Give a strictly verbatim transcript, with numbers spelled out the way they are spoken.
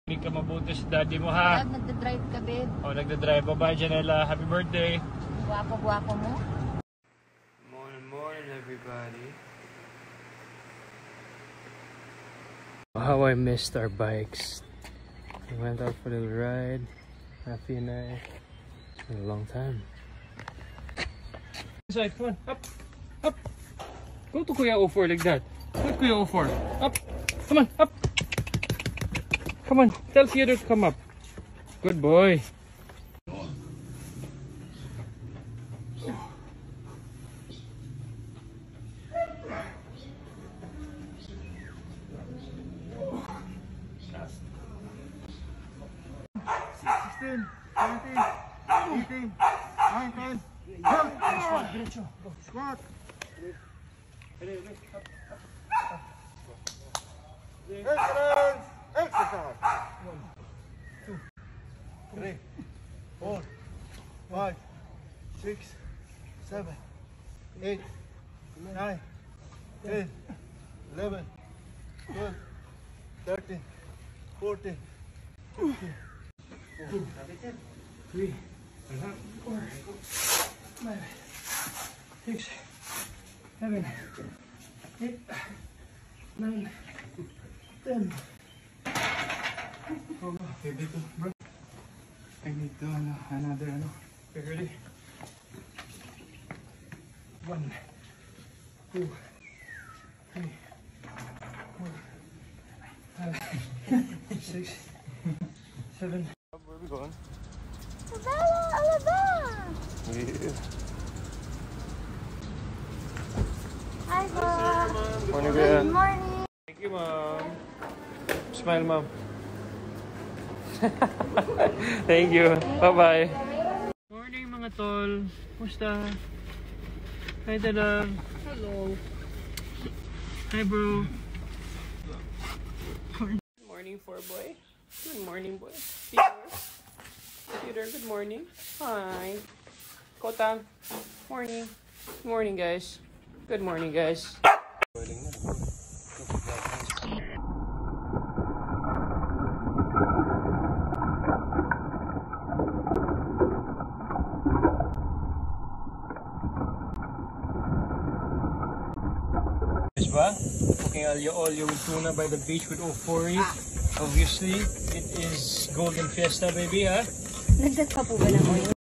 Hindi ka mabuti sa daddy mo, ha? Dad, nagda-drive ka, babe. Oh, nagda-drive. Bye-bye, Janela. Happy birthday. Guwapo-guwapo mo. Morning, morning, everybody. How I missed our bikes. We went out for a little ride. Happy and I. It's been a long time. Inside, come on. Up. Up. Go to Kuya O four like that. Go to Kuya O four. Up. Come on. Up. Come on. Tell Theodore to come up. Good boy. sixteen, seventeen, eighteen, nineteen, derecho, squat. Excellent, exercise. One, two, three, four, five, six, seven, eight, nine, ten, eleven, twelve, thirteen, fourteen, fifteen. Three, four, five, six, seven, eight, nine, ten. Oh, okay, dito, bro. I need to ano, another ano. Okay, ready? One, two, three, four, five, six, seven. Where are we going? Alabama, Alabama! Yeah. Hi, Bob. Morning, Good Kuya. morning. Thank you, Mom. Smile, Mom. Thank you. Bye-bye. Morning, mga tol. Kumusta? Hi, Dada. Hello. Hi, bro. Good morning, four boy. Good morning, boy. Peter. Peter, good morning. Hi. Kotang. Morning. Good morning, guys. Good morning, guys. Ba? Cooking alio olio with tuna by the beach with O four. Obviously, it is Golden Fiesta, baby, ha? Nagdat pa po ba ng oil?